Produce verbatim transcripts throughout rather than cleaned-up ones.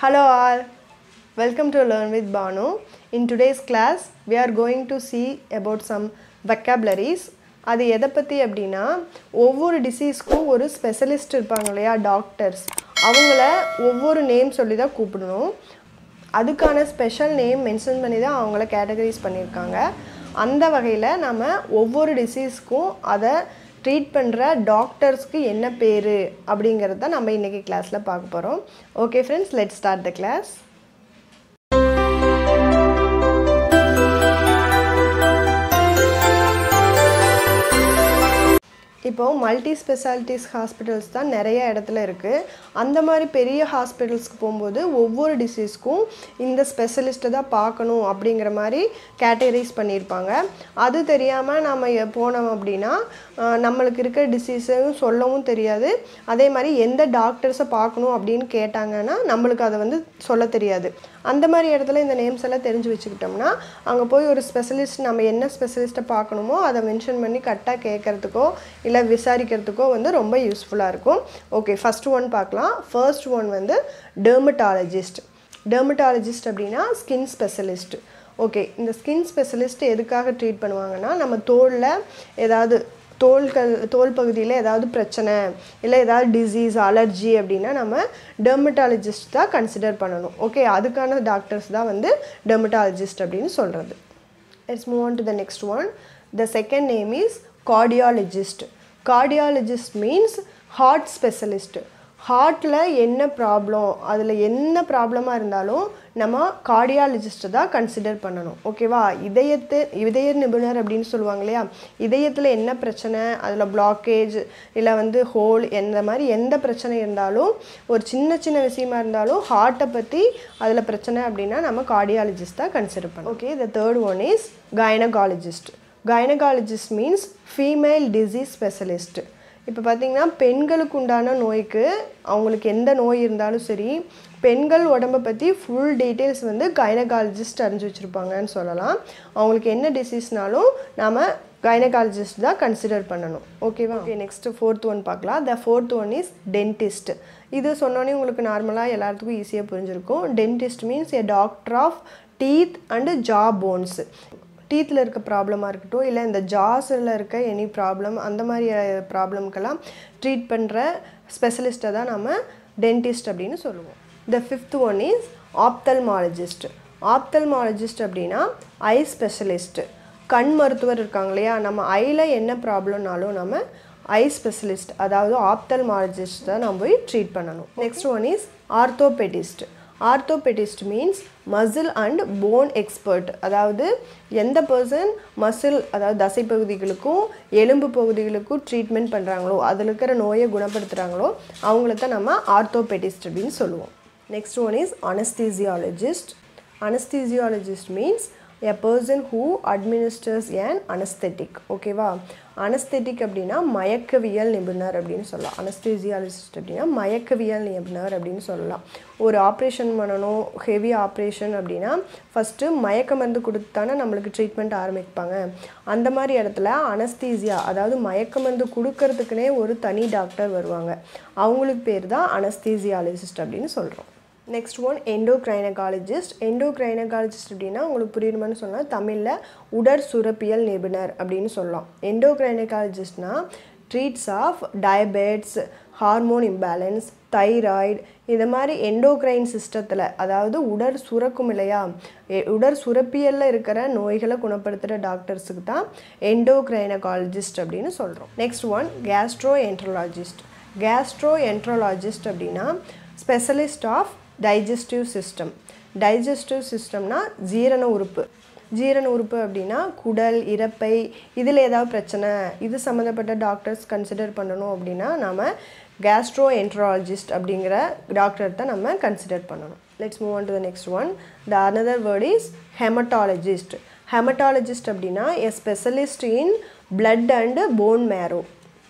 Hello all, welcome to Learn with Banu. In today's class, we are going to see about some vocabularies. அது எதை பற்றி அப்படின்னா ஒவ்வொரு டிசீஸ்க்கும் ஒரு ஸ்பெஷலிஸ்ட் இருப்பாங்க இல்லையா டாக்டர்ஸ், அவங்கள ஒவ்வொரு நேம் சொல்லி தான் கூப்பிடணும். அதுக்கான ஸ்பெஷல் நேம் மென்ஷன் பண்ணி தான் அவங்கள கேட்டகரைஸ் பண்ணியிருக்காங்க. அந்த வகையில் நம்ம ஒவ்வொரு டிசீஸ்க்கும் அதை ட்ரீட் பண்ணுற டாக்டர்ஸ்க்கு என்ன பேர் அப்படிங்கிறத நம்ம இன்றைக்கி கிளாஸில் பார்க்க போகிறோம். Okay friends, let's start the class. இப்போது மல்டி ஸ்பெஷாலிட்டிஸ் ஹாஸ்பிட்டல்ஸ் தான் நிறைய இடத்துல இருக்குது. அந்த மாதிரி பெரிய ஹாஸ்பிட்டல்ஸ்க்கு போகும்போது ஒவ்வொரு டிசீஸ்க்கும் இந்த ஸ்பெஷலிஸ்ட்டை தான் பார்க்கணும் அப்படிங்கிற மாதிரி கேட்டகரைஸ் பண்ணியிருப்பாங்க. அது தெரியாமல் நம்ம போனோம் அப்படின்னா நம்மளுக்கு இருக்கிற டிசீஸும் சொல்லவும் தெரியாது. அதே மாதிரி எந்த டாக்டர்ஸை பார்க்கணும் அப்படின்னு கேட்டாங்கன்னா நம்மளுக்கு அதை வந்து சொல்ல தெரியாது. அந்த மாதிரி இடத்துல இந்த நேம்ஸ் எல்லாம் தெரிஞ்சு வச்சுக்கிட்டோம்னா அங்கே போய் ஒரு ஸ்பெஷலிஸ்ட் நம்ம என்ன ஸ்பெஷலிஸ்ட்டை பார்க்கணுமோ அதை மென்ஷன் பண்ணி கரெக்டாக கேட்குறதுக்கோ இல்லை விசாரிக்கிறதுக்கோ வந்து ரொம்ப யூஸ்ஃபுல்லாக இருக்கும். ஓகே, ஃபர்ஸ்ட் ஒன் பார்க்கலாம். ஃபர்ஸ்ட் ஒன் வந்து டெர்மட்டாலஜிஸ்ட். டெர்மட்டாலஜிஸ்ட் அப்படின்னா ஸ்கின் ஸ்பெஷலிஸ்ட். ஓகே, இந்த ஸ்கின் ஸ்பெஷலிஸ்ட் எதுக்காக ட்ரீட் பண்ணுவாங்கன்னா நம்ம தோலில் ஏதாவது தோல்கள் தோல் பகுதியில் ஏதாவது பிரச்சனை இல்லை ஏதாவது டிசீஸ் அலர்ஜி அப்படின்னா நம்ம டெர்மட்டாலஜிஸ்ட் தான் கன்சிடர் பண்ணணும். ஓகே, அதுக்கான டாக்டர்ஸ் தான் வந்து டெர்மட்டாலஜிஸ்ட் அப்படின்னு சொல்கிறது. Let's move on to the next one. The second name is cardiologist. Cardiologist means heart specialist. ஹார்ட்டில் என்ன ப்ராப்ளம், அதில் என்ன ப்ராப்ளமாக இருந்தாலும் நம்ம கார்டியாலஜிஸ்ட்டை தான் கன்சிடர் பண்ணணும். ஓகேவா? இதயத்து இதய நிபுணர் அப்படின்னு சொல்லுவாங்க இல்லையா, இதயத்தில் என்ன பிரச்சனை, அதில் பிளாக்கேஜ் இல்லை வந்து ஹோல், எந்த மாதிரி எந்த பிரச்சனை இருந்தாலும் ஒரு சின்ன சின்ன விஷயமா இருந்தாலும் ஹார்ட்டை பற்றி அதில் பிரச்சனை அப்படின்னா நம்ம கார்டியாலஜிஸ்ட் தான் கன்சிடர் பண்ணணும். Okay, the third one is gynaecologist. Gynaecologist means female disease specialist. இப்போ பார்த்திங்கன்னா பெண்களுக்கு உண்டான நோய்க்கு அவங்களுக்கு எந்த நோய் இருந்தாலும் சரி, பெண்கள் உடம்பை பற்றி ஃபுல் டீட்டெயில்ஸ் வந்து கைனகாலஜிஸ்ட் அறிஞ்சு வச்சுருப்பாங்கன்னு சொல்லலாம். அவங்களுக்கு என்ன டிசீஸ்னாலும் நாம் கைனகாலஜிஸ்ட் தான் கன்சிடர் பண்ணணும். ஓகேவா? ஓகே, நெக்ஸ்ட்டு ஃபோர்த் ஒன் பார்க்கலாம். The fourth one is dentist. இது சொன்னோன்னே உங்களுக்கு நார்மலாக எல்லாத்துக்கும் ஈஸியாக புரிஞ்சிருக்கும். Dentist means a doctor of teeth and jaw bones. டீத்தில் இருக்க ப்ராப்ளமாக இருக்கட்டும் இல்லை இந்த ஜாஸில் இருக்க எனி ப்ராப்ளம், அந்த மாதிரி ப்ராப்ளம்க்கெல்லாம் ட்ரீட் பண்ணுற ஸ்பெஷலிஸ்ட்டை தான் நம்ம டென்டிஸ்ட் அப்படின்னு சொல்லுவோம். The fifth one is ophthalmologist. Ophthalmologist அப்படின்னா ஐ ஸ்பெஷலிஸ்ட்டு. கண் மருத்துவர் இருக்காங்க இல்லையா, நம்ம ஐயில் என்ன ப்ராப்ளம்னாலும் நம்ம ஐ ஸ்பெஷலிஸ்ட் அதாவது ஆப்தல்மாலஜிஸ்ட் தான் நம்ம போய் ட்ரீட் பண்ணணும். Next one is orthopaedist. Orthopaedist means muscle and bone expert. அதாவது எந்த பர்சன் மசில் அதாவது தசை பகுதிகளுக்கும் எலும்பு பகுதிகளுக்கும் ட்ரீட்மெண்ட் பண்ணுறாங்களோ அதில் இருக்கிற நோயை குணப்படுத்துகிறாங்களோ அவங்கள தான் நம்ம ஆர்த்தோபெடிஸ்ட் அப்படின்னு சொல்லுவோம். Next one is anaesthesiologist. Anaesthesiologist means a person who administers an anesthetic. ஓகேவா? அனஸ்தெட்டிக் அப்படின்னா மயக்கவியல் நிபுணர் அப்படின்னு சொல்லலாம். அனஸ்தீசியாலஜிஸ்ட் அப்படின்னா மயக்கவியல் நிபுணர் அப்படின்னு சொல்லலாம். ஒரு ஆப்ரேஷன் பண்ணணும், ஹெவி ஆப்ரேஷன் அப்படின்னா ஃபஸ்ட்டு மயக்க மருந்து கொடுத்து தானே நம்மளுக்கு ட்ரீட்மெண்ட் ஆரம்பிப்பாங்க. அந்த மாதிரி இடத்துல அனஸ்தீசியா அதாவது மயக்க மருந்து கொடுக்கறதுக்குனே ஒரு தனி டாக்டர் வருவாங்க. அவங்களுக்கு பேர் தான் அனஸ்தீசியாலஜிஸ்ட் அப்படின்னு சொல்கிறோம். Next one எண்டோக்ரைனகாலஜிஸ்ட். எண்டோக்ரைனகாலஜிஸ்ட் அப்படின்னா உங்களுக்கு புரியுமான்னு சொன்னால் தமிழில் உடற் சுரப்பியல் நிபுணர் அப்படின்னு சொல்லலாம். எண்டோக்ரைனகாலஜிஸ்ட்னா treats of diabetes, hormone imbalance, thyroid, இது மாதிரி எண்டோக்ரைன் சிஸ்டத்தில் அதாவது உடற் சுரக்கும் இல்லையா, உடற் சுரப்பியலில் இருக்கிற நோய்களை குணப்படுத்துகிற டாக்டர்ஸுக்கு தான் எண்டோக்ரைனகாலஜிஸ்ட் அப்படின்னு சொல்கிறோம். Next one gastroenterologist. Gastroenterologist அப்படின்னா specialist of digestive system. Digestive சிஸ்டம்னா ஜீரண உறுப்பு. ஜீரண உறுப்பு அப்படின்னா குடல், இரைப்பை, இதில் ஏதாவது பிரச்சனை இது சம்மந்தப்பட்ட டாக்டர்ஸ் கன்சிடர் பண்ணணும் அப்படின்னா நம்ம கேஸ்ட்ரோ என்ட்ரோலாஜிஸ்ட் அப்படிங்கிற டாக்டர் தான் நம்ம கன்சிடர் பண்ணணும். Let's move on to the next one. The another word is haematologist. Haematologist அப்படின்னா a specialist in blood and bone marrow.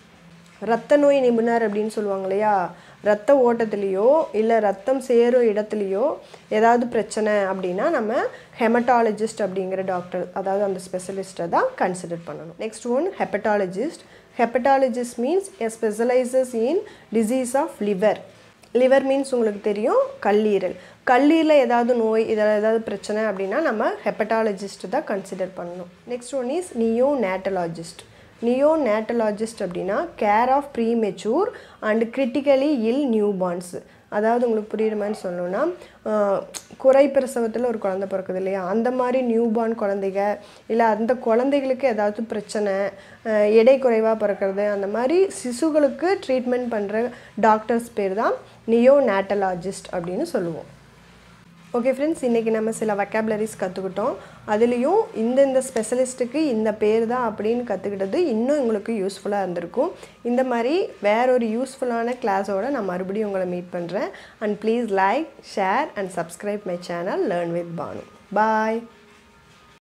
இரத்த நோய் நிபுணர் அப்படின்னு சொல்லுவாங்க இல்லையா, ரத்த ஓட்டத்துலேயோ இல்லை ரத்தம் சேரும் இடத்துலையோ ஏதாவது பிரச்சனை அப்படின்னா நம்ம ஹெமட்டாலஜிஸ்ட் அப்படிங்கிற டாக்டர் அதாவது அந்த ஸ்பெஷலிஸ்ட்டை தான் கன்சிடர் பண்ணணும். Next one hepatologist. Hepatologist means a specialises in disease of liver. Liver means உங்களுக்கு தெரியும் கல்லீரல். கல்லீரலில் ஏதாவது நோய் இதில் ஏதாவது பிரச்சனை அப்படின்னா நம்ம ஹெப்படாலஜிஸ்ட் தான் கன்சிடர் பண்ணணும். Next one is neonatologist. Neonatologist அப்படின்னா care of premature and critically ill newborns. அதாவது உங்களுக்கு புரியுற மாதிரி சொல்லணும்னா குறை பிரசவத்தில் ஒரு குழந்தை பிறக்குது இல்லையா, அந்த மாதிரி நியூபார்ன் குழந்தைக இல்லை அந்த குழந்தைகளுக்கு ஏதாவது பிரச்சனை, எடை குறைவாக பிறக்கிறது, அந்த மாதிரி சிசுகளுக்கு ட்ரீட்மெண்ட் பண்ணுற டாக்டர்ஸ் பேர் தான் நியோநேட்டலாஜிஸ்ட் அப்படின்னு சொல்லுவோம். ஓகே ஃப்ரெண்ட்ஸ், இன்றைக்கி நம்ம சில வொக்காபுலரிஸ் கற்றுக்கிட்டோம். அதுலேயும் இந்த இந்த ஸ்பெஷலிஸ்ட்டுக்கு இந்த பேர் தான் அப்படின்னு கற்றுக்கிட்டது இன்னும் உங்களுக்கு யூஸ்ஃபுல்லாக இருந்திருக்கும். இந்த மாதிரி வேற ஒரு யூஸ்ஃபுல்லான கிளாஸோடு நான் மறுபடியும் உங்களை மீட் பண்ணுறேன். And please like, share and subscribe my channel learn with Bhanu. Bye.